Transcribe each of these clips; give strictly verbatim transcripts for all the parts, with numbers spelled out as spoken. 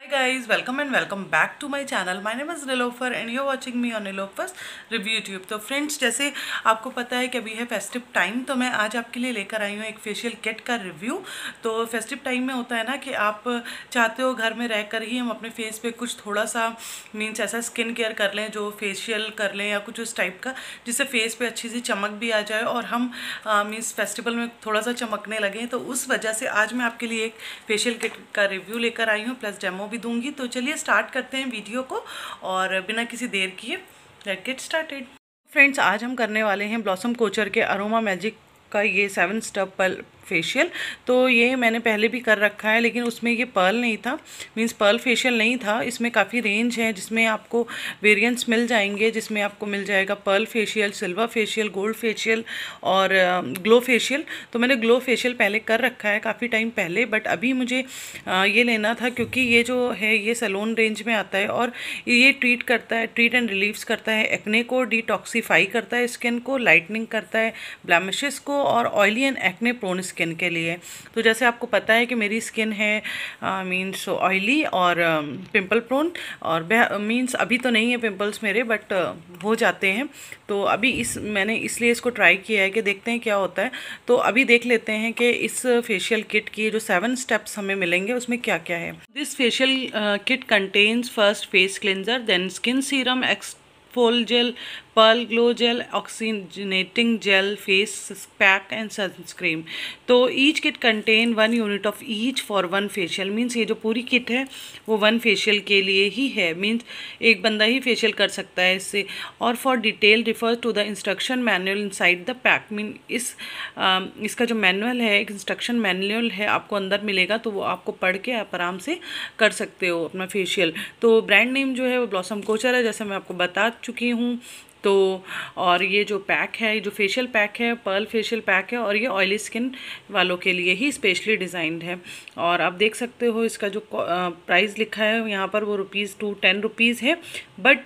Guys, welcome and welcome back to my channel. My name is Nilofer and you're watching me on Nilofer's Review YouTube. तो friends, जैसे आपको पता है कि अभी है फेस्टिव टाइम, तो मैं आज आपके लिए लेकर आई हूँ एक फेशियल किट का रिव्यू। तो फेस्टिव टाइम में होता है ना कि आप चाहते हो घर में रहकर ही हम अपने फेस पे कुछ थोड़ा सा मीन्स ऐसा स्किन केयर कर लें, जो फेशियल कर लें या कुछ उस टाइप का, जिससे फेस पे अच्छी सी चमक भी आ जाए और हम मीन्स फेस्टिवल में थोड़ा सा चमकने लगें। तो उस वजह से आज मैं आपके लिए एक फेशियल किट का रिव्यू लेकर आई हूँ, प्लस डेमो भी दूंगी। तो चलिए स्टार्ट करते हैं वीडियो को और बिना किसी देर किए लेट्स गेट स्टार्टेड। फ्रेंड्स, आज हम करने वाले हैं ब्लॉसम कोचर के अरोमा मैजिक का ये सेवन स्टेप पर्ल फेशियल। तो ये मैंने पहले भी कर रखा है, लेकिन उसमें ये पर्ल नहीं था, मींस पर्ल फेशियल नहीं था। इसमें काफ़ी रेंज है जिसमें आपको वेरिएंट्स मिल जाएंगे, जिसमें आपको मिल जाएगा pearl facial, silver facial, gold facial और ग्लो फेशियल। तो मैंने ग्लो फेशियल पहले कर रखा है काफ़ी टाइम पहले, बट अभी मुझे ये लेना था क्योंकि ये जो है ये सैलून रेंज में आता है और ये ट्रीट करता है, ट्रीट एंड रिलीव्स करता है एक्ने को, डिटॉक्सीफाई करता है स्किन को, लाइटनिंग करता है ब्लैमिशेस को और oily and acne prone skin के लिए। तो जैसे आपको पता है कि मेरी स्किन है मींस ऑयली और पिंपल प्रोन, और मींस अभी तो नहीं है पिंपल्स मेरे, बट uh, हो जाते हैं। तो अभी इस मैंने इसलिए इसको ट्राई किया है कि देखते हैं क्या होता है। तो अभी देख लेते हैं कि इस फेशियल किट की जो सेवन स्टेप्स हमें मिलेंगे उसमें क्या क्या है। This facial kit contains first face cleanser, then skin serum, exfoliate gel, pearl glow gel, oxygenating gel, face pack and sunscreen. तो each kit contain one unit of each for one facial. Means ये जो पूरी kit है वो one facial के लिए ही है, means एक बंदा ही फेशियल कर सकता है इससे। और for detail refer to the instruction manual inside the pack. Mean इस आ, इसका जो मैनुअल है, एक इंस्ट्रक्शन मैनुअल है, आपको अंदर मिलेगा, तो वो आपको पढ़ के आप आराम से कर सकते हो अपना फेशियल। तो ब्रांड नेम जो है वो ब्लॉसम कोचर है, जैसे मैं आपको बता चुकी हूँ। तो और ये जो पैक है, ये जो फेशियल पैक है पर्ल फेशियल पैक है, और ये ऑयली स्किन वालों के लिए ही स्पेशली डिज़ाइंड है। और आप देख सकते हो इसका जो प्राइस लिखा है यहाँ पर वो रुपीज़ टू टेन रुपीज़ है, बट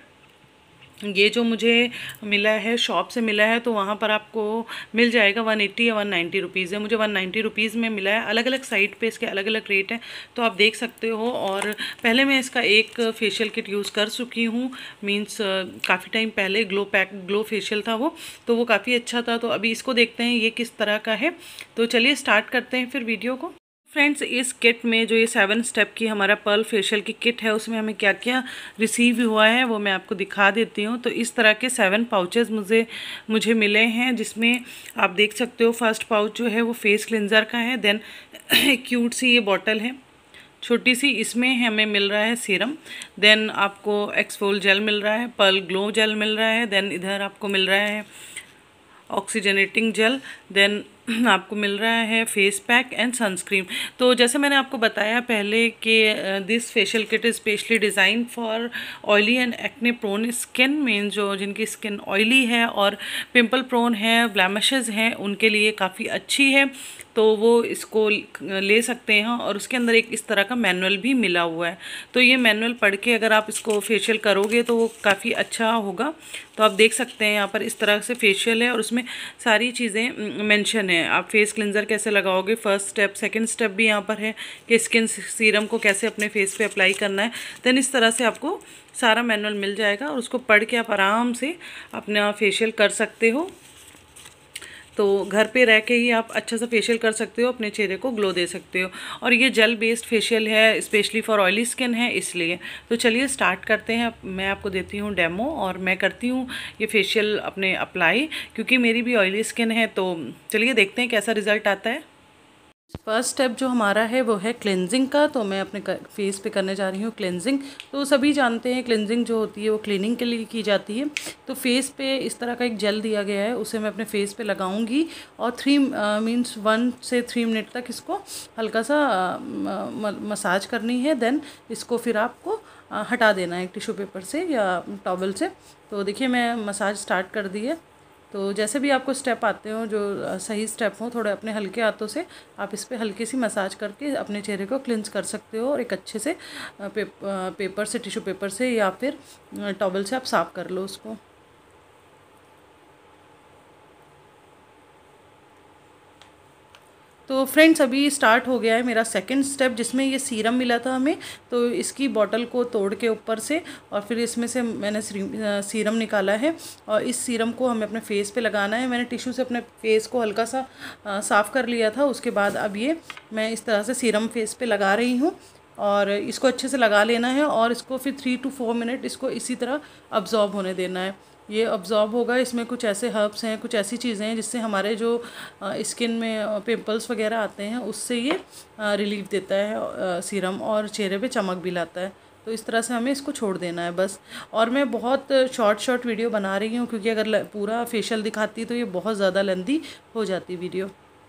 ये जो मुझे मिला है शॉप से मिला है तो वहाँ पर आपको मिल जाएगा वन एट्टी या वन नाइन्टी रुपीज़ है। मुझे वन नाइन्टी रुपीज़ में मिला है। अलग अलग साइट पे इसके अलग अलग रेट हैं, तो आप देख सकते हो। और पहले मैं इसका एक फेशियल किट यूज़ कर चुकी हूँ, मींस काफ़ी टाइम पहले ग्लो पैक ग्लो फेशियल था वो, तो वो काफ़ी अच्छा था। तो अभी इसको देखते हैं ये किस तरह का है। तो चलिए स्टार्ट करते हैं फिर वीडियो को। फ्रेंड्स, इस किट में जो ये सेवन स्टेप की हमारा पर्ल फेशियल की किट है उसमें हमें क्या क्या रिसीव हुआ है वो मैं आपको दिखा देती हूँ। तो इस तरह के सेवन पाउचेस मुझे मुझे मिले हैं, जिसमें आप देख सकते हो फर्स्ट पाउच जो है वो फेस क्लिनज़र का है। देन क्यूट सी ये बॉटल है छोटी सी, इसमें हमें मिल रहा है सीरम। देन आपको एक्सफोल जेल मिल रहा है, पर्ल ग्लो जेल मिल रहा है। देन इधर आपको मिल रहा है ऑक्सीजनेटिंग जेल। देन आपको मिल रहा है फेस पैक एंड सनस्क्रीन। तो जैसे मैंने आपको बताया पहले कि this facial kit is specially design for oily and acne prone skin. Mean जो जिनकी स्किन ऑयली है और पिंपल प्रोन है, ब्लैमिशेस हैं, उनके लिए काफ़ी अच्छी है। तो वो इसको ले सकते हैं। और उसके अंदर एक इस तरह का मैनुअल भी मिला हुआ है। तो ये मैनुअल पढ़ के अगर आप इसको फेशियल करोगे तो वो काफ़ी अच्छा होगा। तो आप देख सकते हैं यहाँ पर इस तरह से फेशियल है और उसमें सारी चीज़ें मेंशन है। आप फेस क्लिनज़र कैसे लगाओगे, फर्स्ट स्टेप, सेकंड स्टेप भी यहाँ पर है कि स्किन सीरम को कैसे अपने फेस पे अप्लाई करना है। देन इस तरह से आपको सारा मैनुअल मिल जाएगा और उसको पढ़ के आप आराम से अपना फेशियल कर सकते हो। तो घर पे रह के ही आप अच्छा सा फेशियल कर सकते हो, अपने चेहरे को ग्लो दे सकते हो। और ये जेल बेस्ड फेशियल है, स्पेशली फॉर ऑयली स्किन है इसलिए। तो चलिए स्टार्ट करते हैं। मैं आपको देती हूँ डेमो और मैं करती हूँ ये फेशियल अपने अप्लाई, क्योंकि मेरी भी ऑयली स्किन है। तो चलिए देखते हैं कैसा रिज़ल्ट आता है। फर्स्ट स्टेप जो हमारा है वो है क्लेंजिंग का। तो मैं अपने फेस पे करने जा रही हूँ क्लेंजिंग। तो सभी जानते हैं क्लेंजिंग जो होती है वो क्लीनिंग के लिए की जाती है। तो फेस पे इस तरह का एक जेल दिया गया है, उसे मैं अपने फेस पे लगाऊंगी और थ्री मींस वन से थ्री मिनट तक इसको हल्का सा मसाज करनी है। देन इसको फिर आपको आ, हटा देना है एक टिश्यू पेपर से या टॉवल से। तो देखिए मैं मसाज स्टार्ट कर दी है। तो जैसे भी आपको स्टेप आते हो जो सही स्टेप हो, थोड़े अपने हल्के हाथों से आप इस पर हल्की सी मसाज करके अपने चेहरे को क्लिंस कर सकते हो और एक अच्छे से पे, पेपर से, टिश्यू पेपर से या फिर टॉवल से आप साफ़ कर लो उसको। तो फ्रेंड्स अभी स्टार्ट हो गया है मेरा सेकंड स्टेप, जिसमें ये सीरम मिला था हमें। तो इसकी बॉटल को तोड़ के ऊपर से और फिर इसमें से मैंने सीरम निकाला है और इस सीरम को हमें अपने फेस पे लगाना है। मैंने टिश्यू से अपने फेस को हल्का सा साफ़ कर लिया था। उसके बाद अब ये मैं इस तरह से सीरम फेस पे लगा रही हूँ और इसको अच्छे से लगा लेना है और इसको फिर थ्री टू फोर मिनट इसको इसी तरह अब्जॉर्ब होने देना है। ये अब्जॉर्ब होगा। इसमें कुछ ऐसे हर्ब्स हैं, कुछ ऐसी चीज़ें हैं जिससे हमारे जो स्किन में पिंपल्स वगैरह आते हैं उससे ये रिलीफ देता है सीरम, और चेहरे पे चमक भी लाता है। तो इस तरह से हमें इसको छोड़ देना है बस। और मैं बहुत शॉर्ट शॉर्ट वीडियो बना रही हूँ क्योंकि अगर पूरा फेशियल दिखाती तो ये बहुत ज़्यादा लेंथी हो जाती वीडियो।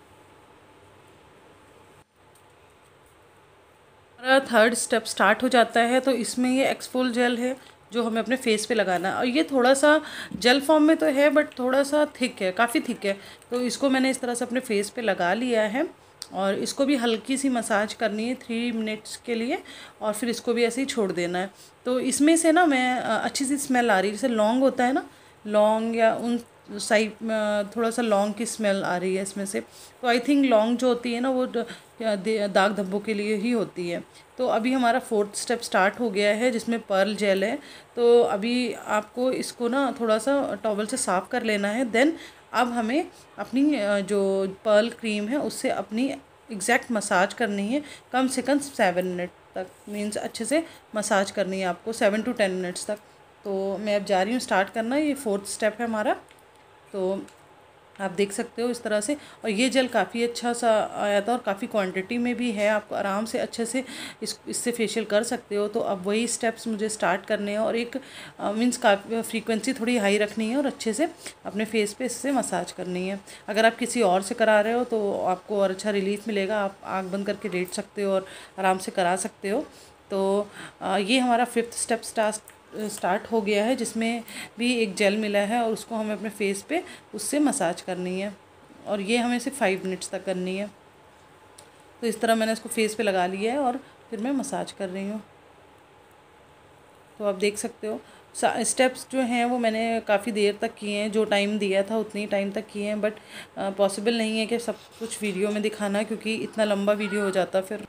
हमारा थर्ड स्टेप स्टार्ट हो जाता है। तो इसमें ये एक्सफोल जेल है जो हमें अपने फेस पे लगाना है और ये थोड़ा सा जेल फॉर्म में तो है बट थोड़ा सा थिक है, काफ़ी थिक है। तो इसको मैंने इस तरह से अपने फेस पे लगा लिया है और इसको भी हल्की सी मसाज करनी है थ्री मिनट्स के लिए और फिर इसको भी ऐसे ही छोड़ देना है। तो इसमें से ना मैं अच्छी सी स्मेल आ रही है, जैसे लौंग होता है ना, लौंग या उन साइड में थोड़ा सा लौंग की स्मेल आ रही है इसमें से। तो आई थिंक लौंग जो होती है ना वो दाग धब्बों के लिए ही होती है। तो अभी हमारा फोर्थ स्टेप स्टार्ट हो गया है जिसमें पर्ल जेल है। तो अभी आपको इसको ना थोड़ा सा टॉवल से साफ़ कर लेना है। देन अब हमें अपनी जो पर्ल क्रीम है उससे अपनी एग्जैक्ट मसाज करनी है, कम से कम सेवन मिनट तक, मीन्स अच्छे से मसाज करनी है आपको सेवन टू टेन मिनट्स तक। तो मैं अब जा रही हूँ स्टार्ट करना, ये फोर्थ स्टेप है हमारा। तो आप देख सकते हो इस तरह से, और ये जेल काफ़ी अच्छा सा आया था और काफ़ी क्वांटिटी में भी है, आप आराम से अच्छे से इस इससे फेशियल कर सकते हो। तो अब वही स्टेप्स मुझे स्टार्ट करने हैं और एक मीन्स का फ्रीक्वेंसी थोड़ी हाई रखनी है और अच्छे से अपने फेस पे इससे मसाज करनी है। अगर आप किसी और से करा रहे हो तो आपको और अच्छा रिलीफ मिलेगा, आप आँख बंद करके लेट सकते हो और आराम से करा सकते हो। तो ये हमारा फिफ्थ स्टेप स्टार्ट स्टार्ट हो गया है जिसमें भी एक जेल मिला है और उसको हमें अपने फेस पे उससे मसाज करनी है और ये हमें सिर्फ फाइव मिनट्स तक करनी है। तो इस तरह मैंने इसको फेस पे लगा लिया है और फिर मैं मसाज कर रही हूँ। तो आप देख सकते हो स्टेप्स जो हैं वो मैंने काफ़ी देर तक किए हैं, जो टाइम दिया था उतनी टाइम तक किए हैं, बट पॉसिबल नहीं है कि सब कुछ वीडियो में दिखाना क्योंकि इतना लंबा वीडियो हो जाता फिर।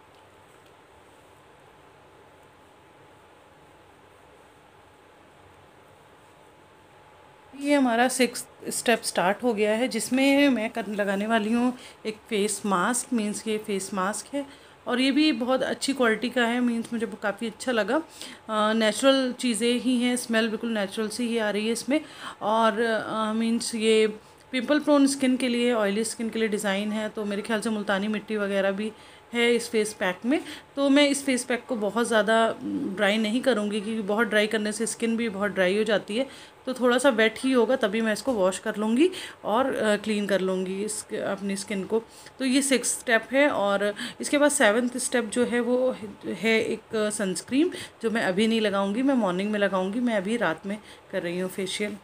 ये हमारा सिक्स स्टेप स्टार्ट हो गया है जिसमें मैं कर लगाने वाली हूँ एक फ़ेस मास्क, मीन्स ये फ़ेस मास्क है और ये भी बहुत अच्छी क्वालिटी का है, मीन्स मुझे काफ़ी अच्छा लगा। नेचुरल चीज़ें ही हैं, स्मेल बिल्कुल नेचुरल सी ही आ रही है इसमें और मीन्स ये पिंपल प्रोन स्किन के लिए, ऑयली स्किन के लिए डिज़ाइन है। तो मेरे ख्याल से मुल्तानी मिट्टी वगैरह भी है इस फेस पैक में। तो मैं इस फेस पैक को बहुत ज़्यादा ड्राई नहीं करूँगी क्योंकि बहुत ड्राई करने से स्किन भी बहुत ड्राई हो जाती है। तो थोड़ा सा वेट ही होगा तभी मैं इसको वॉश कर लूँगी और क्लीन कर लूँगी इस अपनी स्किन को। तो ये सिक्स स्टेप है और इसके बाद सेवन्थ स्टेप जो है वो है एक सनस्क्रीन जो मैं अभी नहीं लगाऊँगी, मैं मॉर्निंग में लगाऊँगी। मैं अभी रात में कर रही हूँ फेशियल।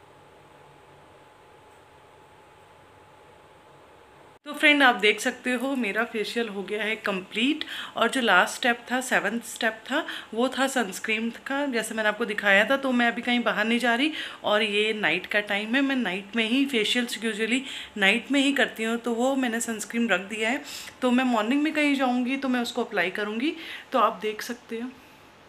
तो फ्रेंड आप देख सकते हो मेरा फेशियल हो गया है कंप्लीट और जो लास्ट स्टेप था, सेवन्थ स्टेप था, वो था सनस्क्रीन का, जैसे मैंने आपको दिखाया था। तो मैं अभी कहीं बाहर नहीं जा रही और ये नाइट का टाइम है, मैं नाइट में ही फेशियल्स यूजुअली नाइट में ही करती हूँ। तो वो मैंने सनस्क्रीन रख दिया है, तो मैं मॉर्निंग में कहीं जाऊँगी तो मैं उसको अप्लाई करूँगी। तो आप देख सकते हो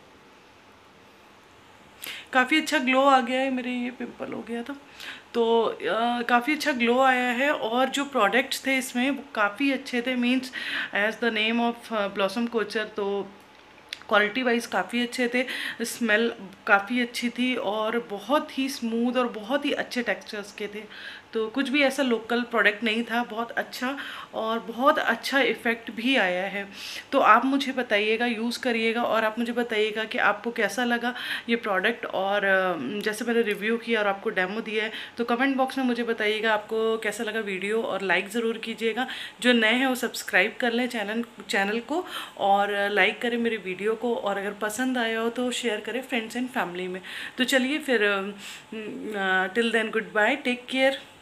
काफ़ी अच्छा ग्लो आ गया है, मेरे ये पिंपल हो गया था तो काफ़ी अच्छा ग्लो आया है। और जो प्रोडक्ट्स थे इसमें वो काफ़ी अच्छे थे, means as the name of Blossom Kochhar. तो क्वालिटी वाइज काफ़ी अच्छे थे, स्मेल काफ़ी अच्छी थी और बहुत ही स्मूथ और बहुत ही अच्छे टेक्सचर्स के थे। तो कुछ भी ऐसा लोकल प्रोडक्ट नहीं था, बहुत अच्छा और बहुत अच्छा इफ़ेक्ट भी आया है। तो आप मुझे बताइएगा, यूज़ करिएगा और आप मुझे बताइएगा कि आपको कैसा लगा ये प्रोडक्ट। और जैसे मैंने रिव्यू किया और आपको डेमो दिया है तो कमेंट बॉक्स में मुझे बताइएगा आपको कैसा लगा वीडियो और लाइक ज़रूर कीजिएगा। जो नए हैं वो सब्सक्राइब कर लें चैनल चैनल को और लाइक करें मेरे वीडियो को, और अगर पसंद आया हो तो शेयर करें फ्रेंड्स एंड फैमिली में। तो चलिए फिर till then goodbye, take care.